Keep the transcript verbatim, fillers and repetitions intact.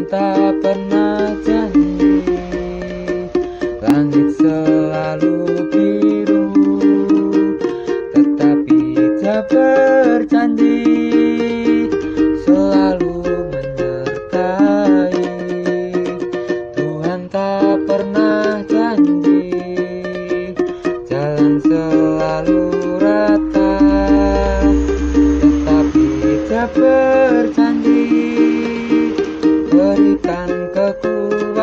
tak pernah janji, langit selalu biru, tetapi dia berjanji selalu menyertai. Tuhan tak pernah janji jalan selalu rata, tetapi dia berjanji berikan kekuatan